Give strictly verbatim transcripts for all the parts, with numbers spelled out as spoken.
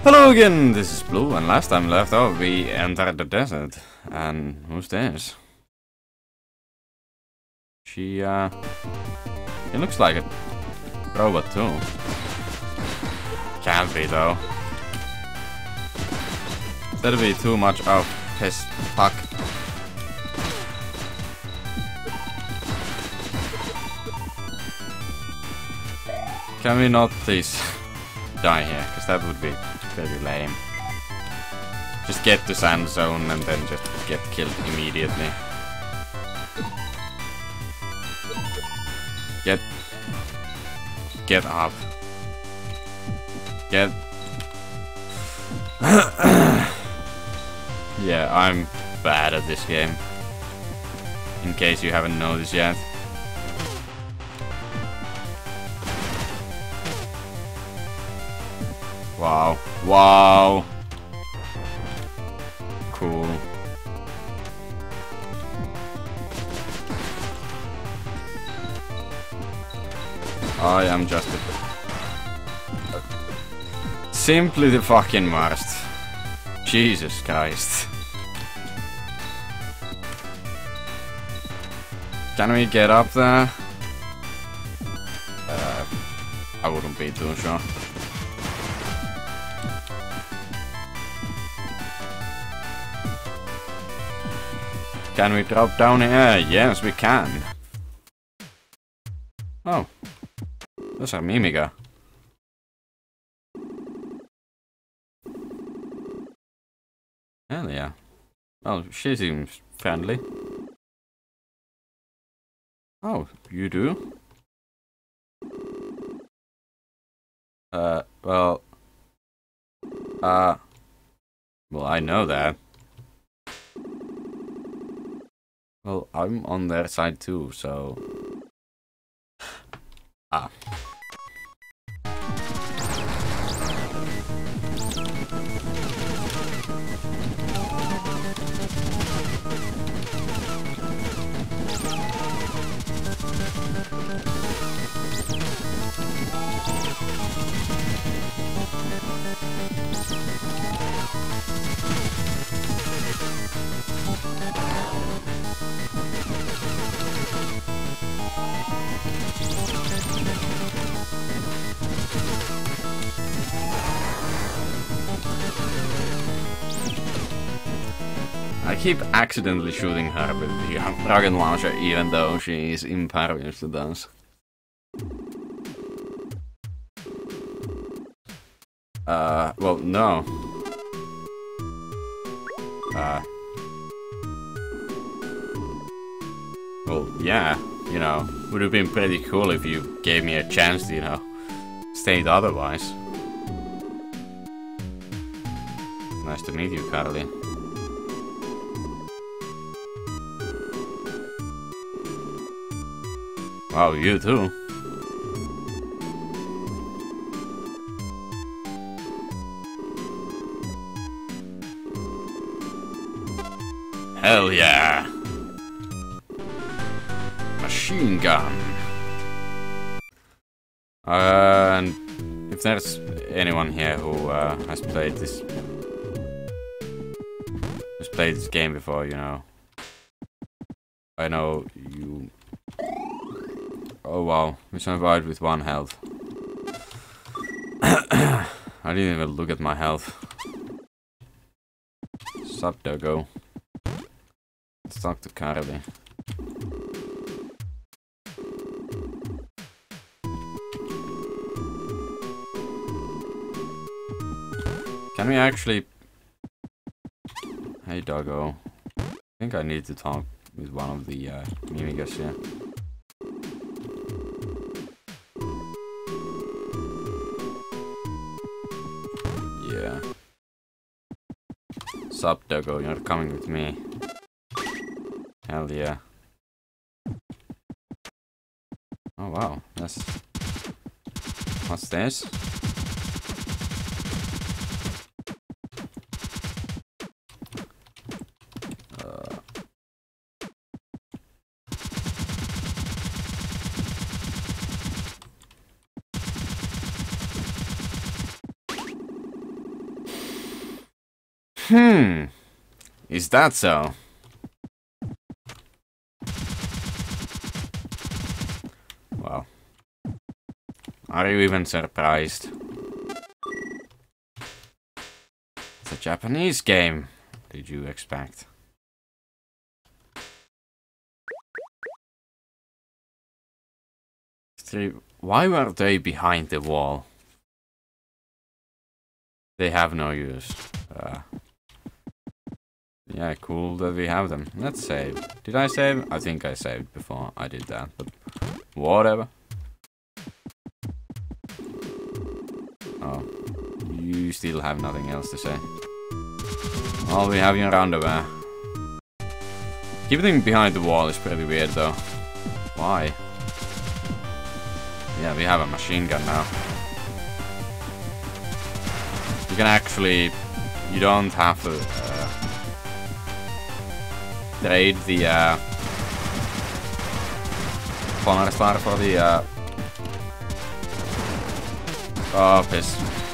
Hello again, this is Blue, and last time left off we entered the desert. And who's this? She, uh... It looks like a robot too. Can't be though. That'd be too much of piss fuck. Can we not please die here? Because that would be pretty lame. Just get to sand zone and then just get killed immediately. Get... Get up. Get... Yeah, I'm bad at this game. In case you haven't noticed yet. Wow. Wow. Cool. I am just a... Simply the fucking worst. Jesus Christ. Can we get up there? Uh, I wouldn't be too sure. Can we drop down here? Yes, we can. Oh. Those are Mimiga. Hell yeah. Well, she seems friendly. Oh, you do? Uh, well... Uh... Well, I know that. Well, I'm on their side too, so... Ah. I keep accidentally shooting her with the rocket launcher, even though she is impervious to those. Uh, well, no. Uh. Well, yeah, you know, would have been pretty cool if you gave me a chance to, you know, state otherwise. Nice to meet you, Carly. Wow, you too. Hell yeah! Machine gun. Uh, and if there's anyone here who uh, has played this, has played this game before, you know, I know you. Oh wow, we survived with one health. I didn't even look at my health. Sup, Doggo. Let's talk to Carly. Can we actually... Hey, Doggo. I think I need to talk with one of the uh, Mimigas here. Yeah. Sup, Doggo, you're coming with me. Hell yeah. Oh wow, that's... What's this? Uh... Hmm. Is that so? Well. Are you even surprised? It's a Japanese game. What did you expect? Three. Why were they behind the wall? They have no use. Uh, yeah, cool that we have them. Let's save. Did I save? I think I saved before I did that, but whatever. Oh, you still have nothing else to say. Well, we have your underwear. Keeping behind the wall is pretty weird though. Why? Yeah, we have a machine gun now. You can actually... You don't have to uh, trade the uh, Honor Star for the... Uh, oh, piss.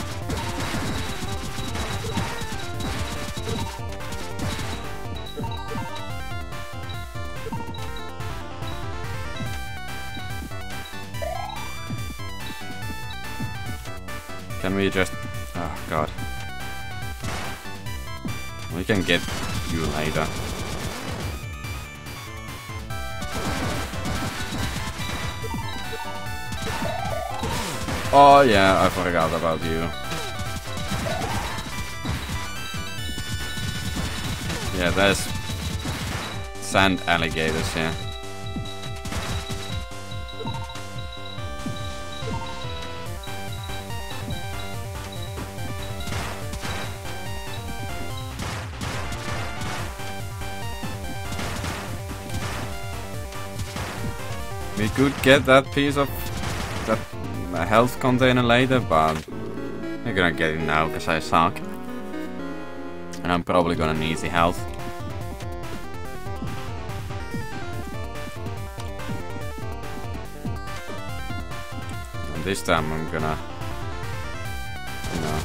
Can we just... Oh god. We can get you later. Oh yeah, I forgot about you. Yeah, there's sand alligators here. We could get that piece of that health container later, but we're gonna get it now because I suck. And I'm probably gonna need the health. And this time I'm gonna, you know.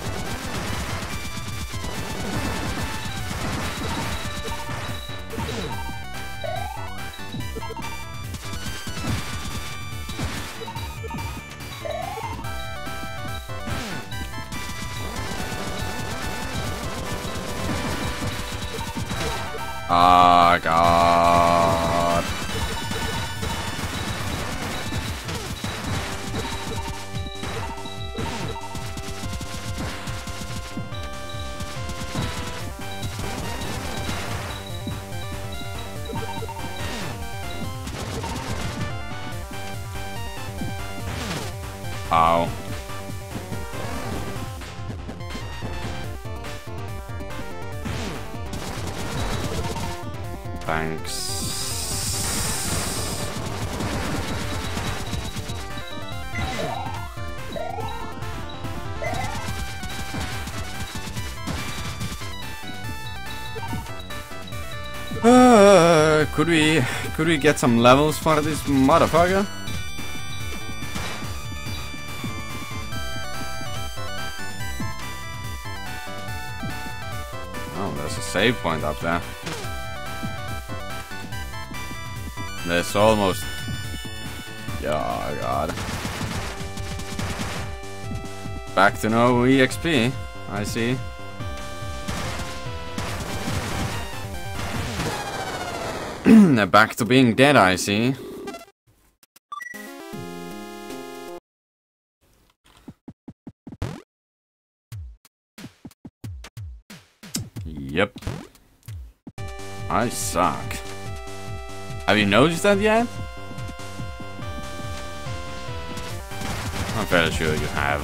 Oh god. Ow. Thanks. Uh, could we could we get some levels for this motherfucker? Oh, there's a save point up there. There's almost... Oh god. Back to no E X P, I see. Back to being dead, I see. Yep. I suck. Have you noticed that yet? I'm fairly sure you have.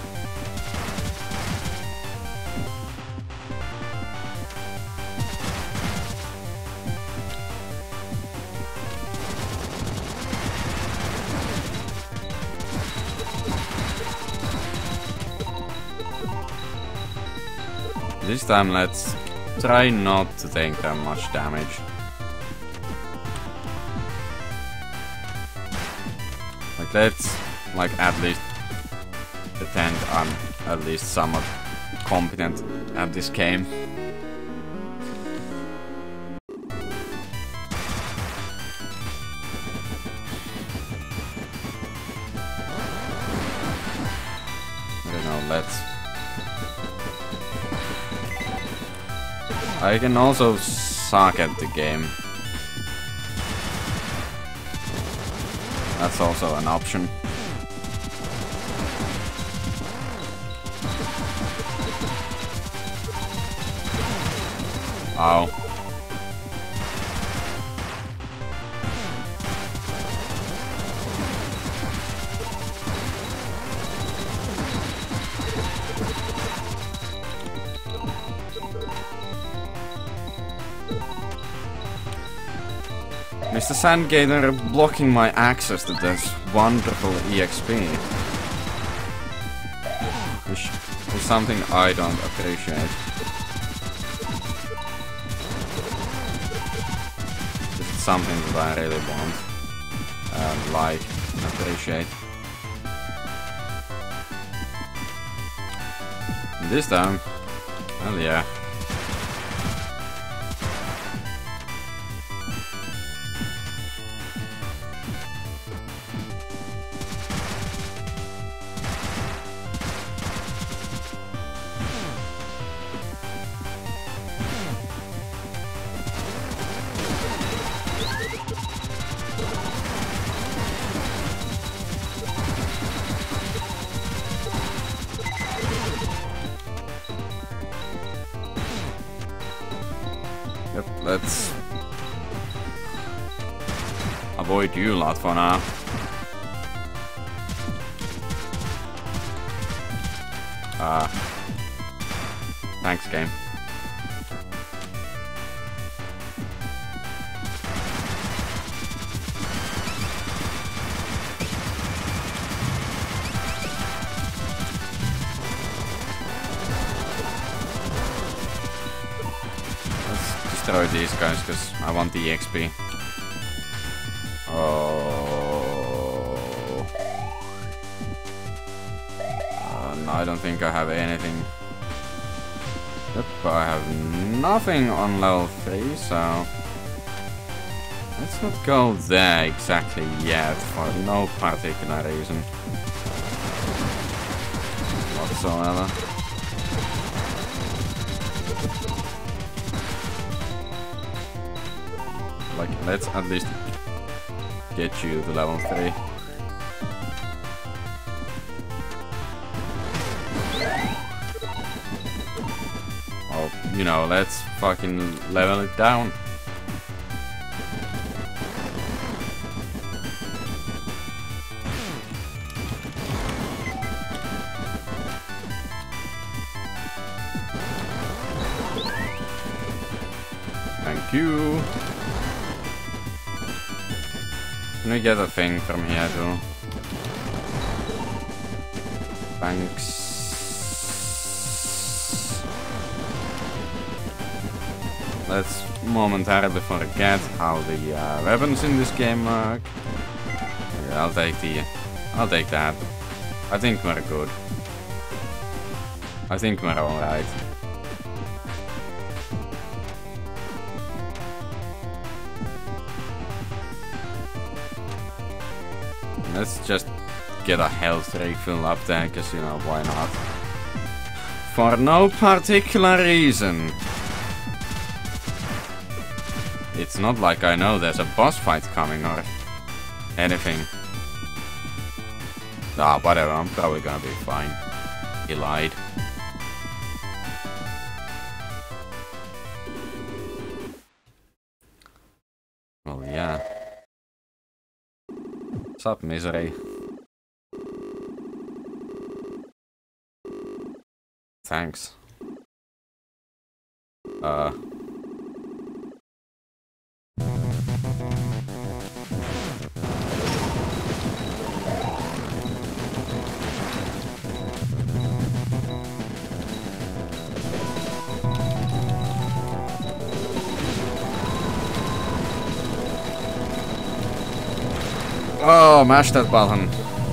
This time let's try not to take that much damage. Like let's like at least pretend I'm at least somewhat competent at this game. let's... I can also suck at the game. That's also an option. Ow. Mister Sandgator blocking my access to this wonderful E X P. Which is something I don't appreciate. It's something that I really want and like and appreciate. And this time, well yeah. Yep, let's avoid you lot for now. Uh, thanks, game. Destroy these guys because I want the E X P. Oh. Uh, no, I don't think I have anything. Yep, I have nothing on level three, so let's not go there exactly yet for no particular reason whatsoever. Like, let's at least get you to level three. Oh, you know, let's fucking level it down. Thank you. Can we get a thing from here too? Thanks. Let's momentarily forget how the uh, weapons in this game work. Yeah, I'll take the... I'll take that. I think we're good. I think we're alright. Let's just get a health refill up there, because, you know, why not? For no particular reason. It's not like I know there's a boss fight coming or anything. Ah, whatever, I'm probably gonna be fine. He lied. Well, yeah. What's up, misery? Thanks. Uh. Oh, mash that button.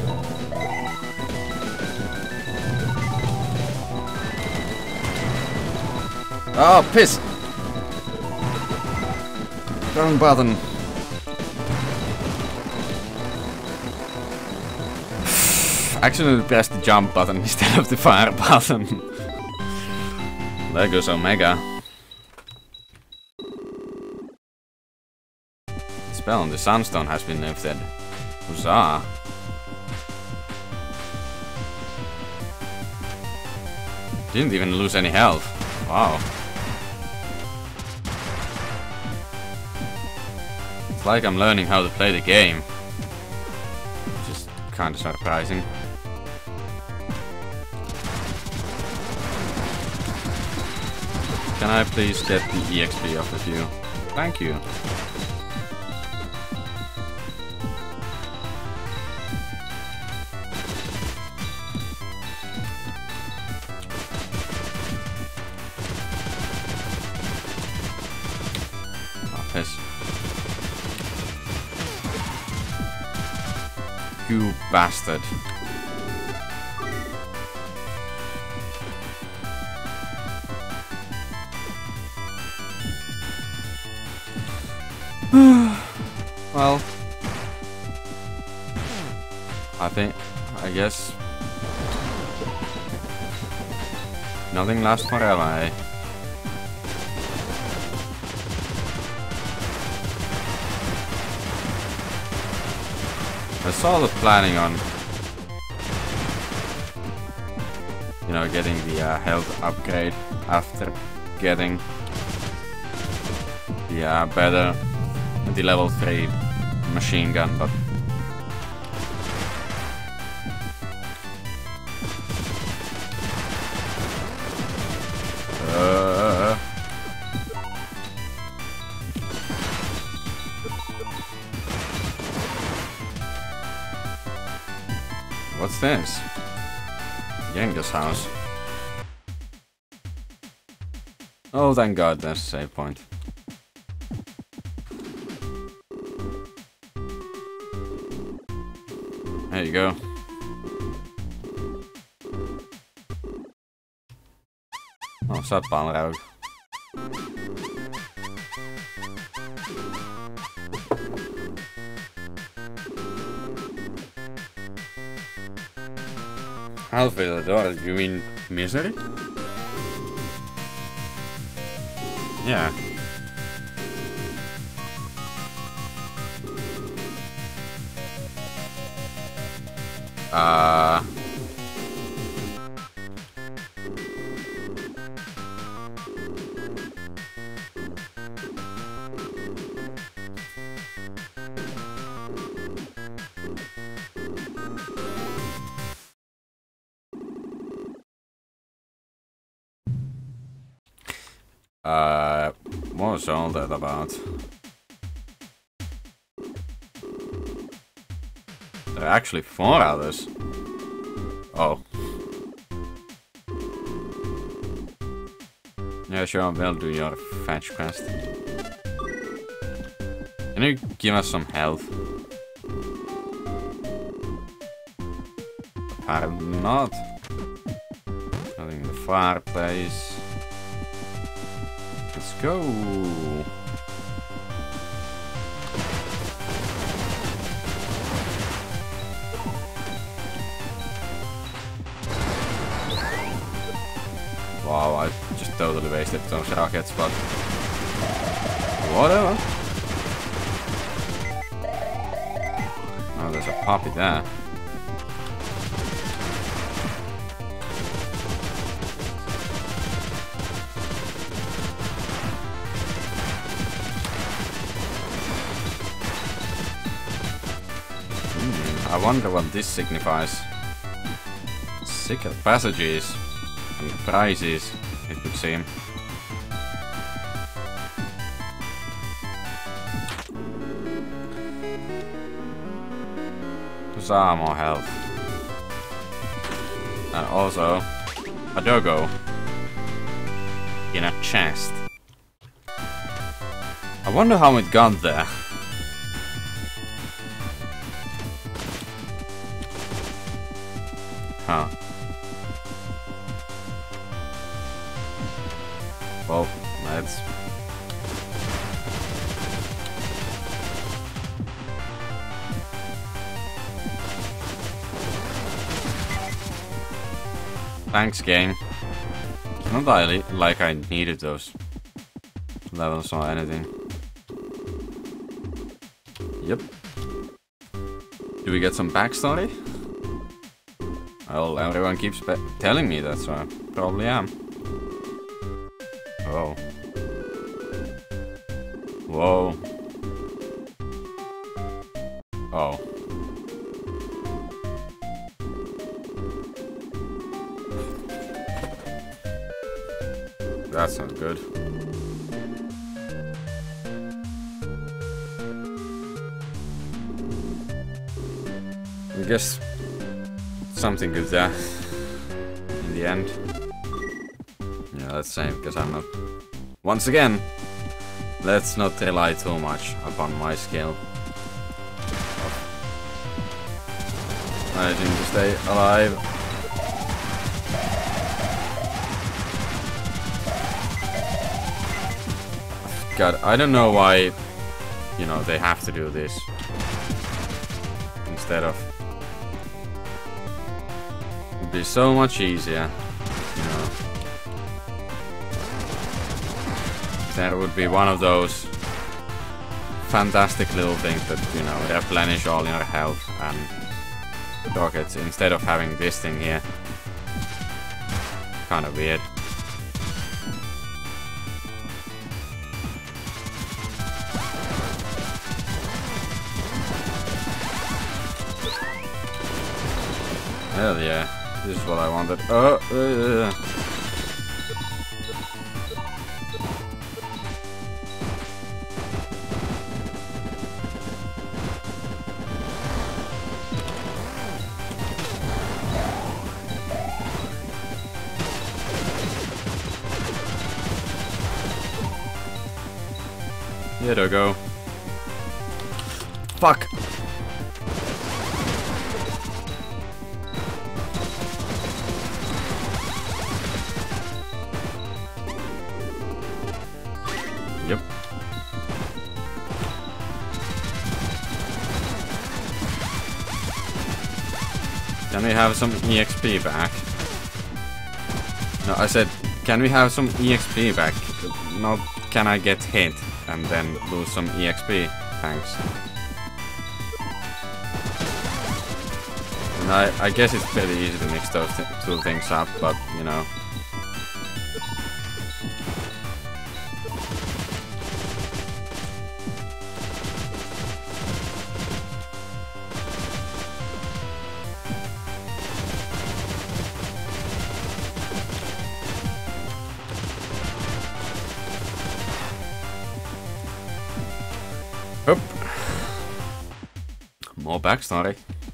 Oh, piss! Wrong button. accidentally pressed the jump button instead of the fire button. There goes Omega. The spell on the Sunstone has been lifted. Huzzah! Didn't even lose any health. Wow. It's like I'm learning how to play the game. Which is kind of surprising. Can I please get the E X P off of you? Thank you. You bastard. Well, I think, I guess, nothing lasts forever, eh? I was sort of planning on, you know, getting the uh, health upgrade after getting the uh, better, the level three machine gun, but uh, what's this? Genghis house. Oh, thank God, there's a save point. There you go. Oh, Satpaalrook. Alfredor, you mean misery? Yeah. Uh... Uh, what was all that about? There are actually four others. Oh. Yeah, sure, we'll do your fetch quest. Can you give us some health? Apparently not. Nothing in the fireplace. Let's go. Wow, I just totally wasted those rockets, but whatever. Oh, there's a puppy there. I wonder what this signifies. Secret passages and prizes, it would seem. Huzzah, more health. And also a doggo in a chest. I wonder how it got there. Huh. Well, let's... Thanks, game. It's not like, like I needed those levels or anything. Yep. Do we get some backstory? Well, everyone keeps telling me that, so I probably am. Whoa. Whoa. Oh. That's not good. I guess something good there in the end. Yeah, let's say, because I'm not... Once again, let's not rely too much upon my skill. Managing to stay alive. God, I don't know why, you know, they have to do this instead of... It'd be so much easier, you know. There would be one of those fantastic little things that, you know, replenish all your health and rockets instead of having this thing here. Kind of weird. Hell yeah, this is what I wanted. Oh, uh, here they go. Fuck! Yep. Can we have some E X P back? No, I said, can we have some E X P back? Not can I get hit and then lose some E X P? Thanks. And I, I guess it's pretty easy to mix those th two things up, but you know. Oop. More backstory.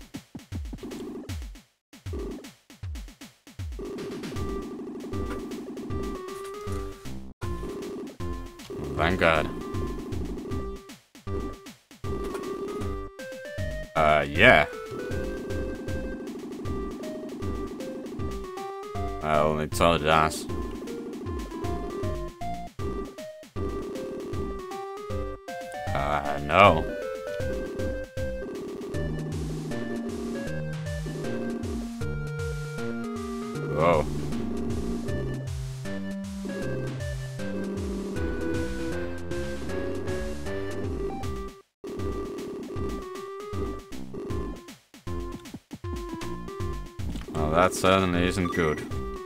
Thank God. Uh, yeah. Well, it's all it does. Uh, no. Whoa. Well, that certainly isn't good.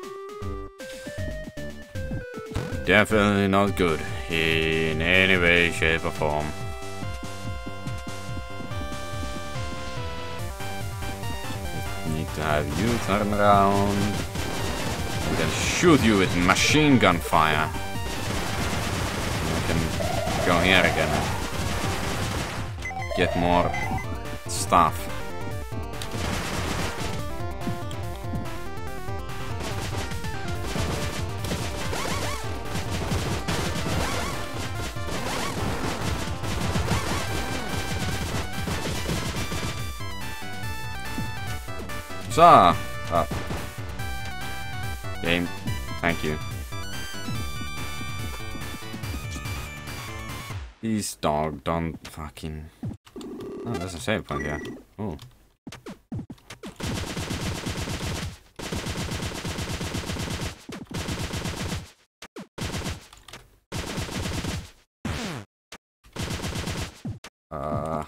Definitely not good in any way, shape, or form. Need to have you turn around and then shoot you with machine gun fire. And I can go here again and get more stuff. Ah, uh, game, thank you. These dog don't fucking... Oh, there's a save point here. Oh. Uh...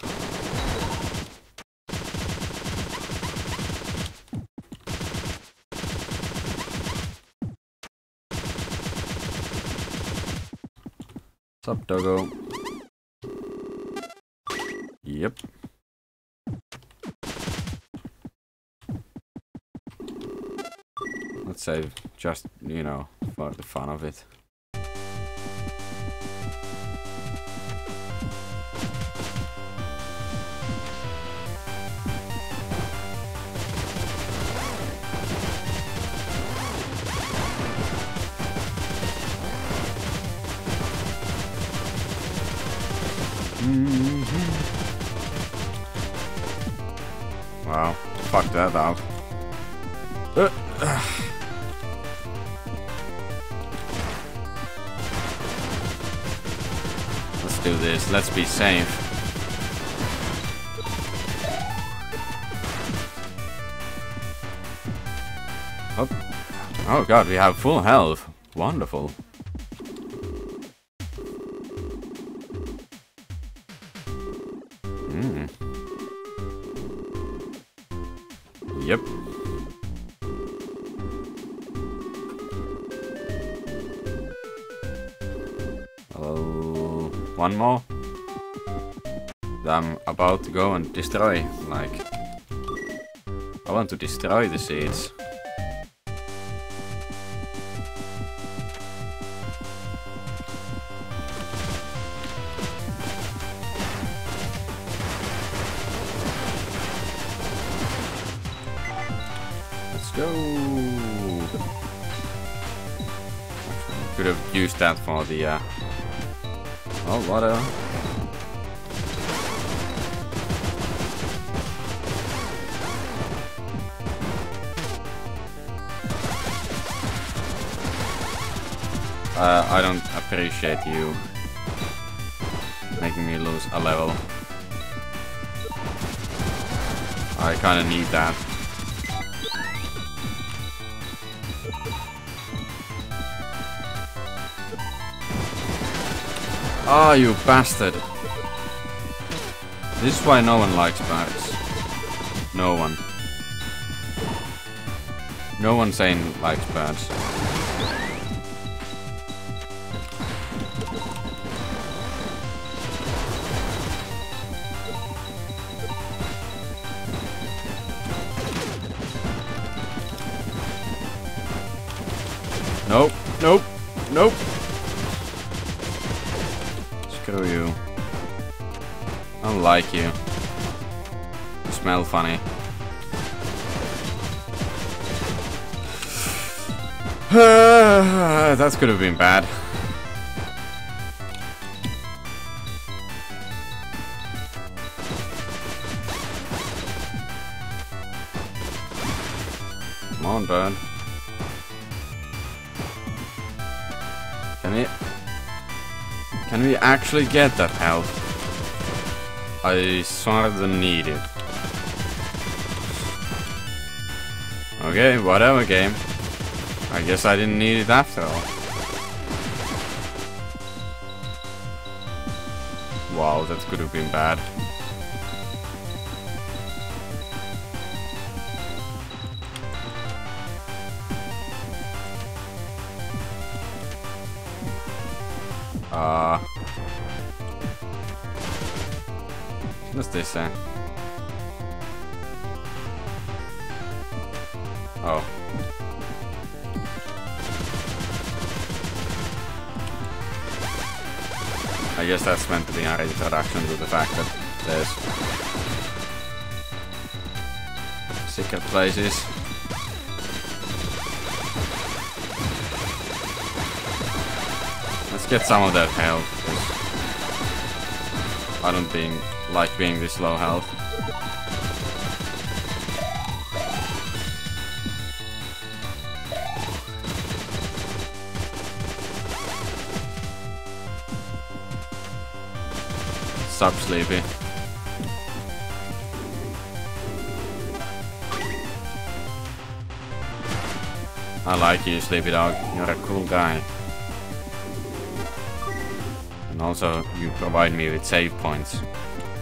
What's up, Doggo? Yep. Let's save just, you know, for the fun of it. Mm-hmm. Wow, fuck that up. Uh, uh. Let's do this, let's be safe. Oh. Oh god, we have full health. Wonderful. Mm. Yep. Oh, one more. I'm about to go and destroy. Like, I want to destroy the seeds. Go! Could have used that for the, uh... oh, whatever. Uh, I don't appreciate you making me lose a level. I kinda need that. Ah, oh, you bastard! This is why no one likes birds. No one. No one saying likes birds. Nope, nope, nope. Screw you. I don't like you. You smell funny. That could have been bad. Come on, bird. Can we... Can we actually get that health? I sort of need it. Okay, whatever, game. I guess I didn't need it after all. Wow, that could have been bad. Uh, what's this say? Oh. I guess that's meant to be an introduction to the fact that there's secret places. Let's get some of that health, because I don't being, like being this low health. Sup, Sleepy. I like you, Sleepy Dog. You're a cool guy. And also, you provide me with save points.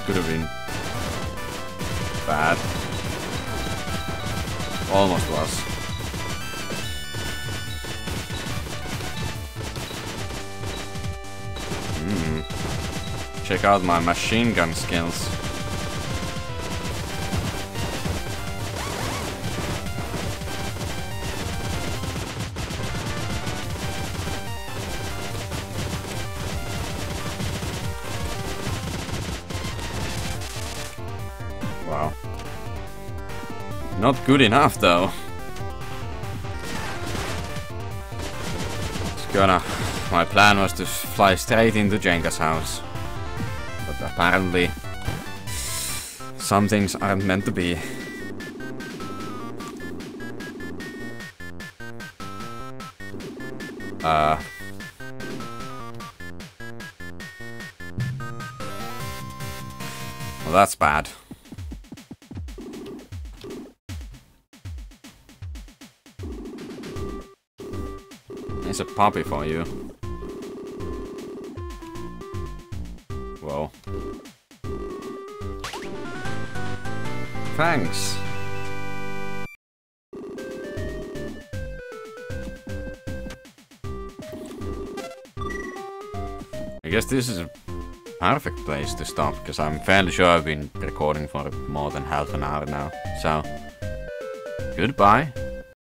could have been bad. Almost was. Hmm. Check out my machine gun skills. Wow. Not good enough though. It's gonna... My plan was to fly straight into Jenga's house. But apparently... some things aren't meant to be. Uh... Well, that's bad. It's a puppy for you. Whoa. Thanks. I guess this is a perfect place to stop, because I'm fairly sure I've been recording for more than half an hour now. So, goodbye.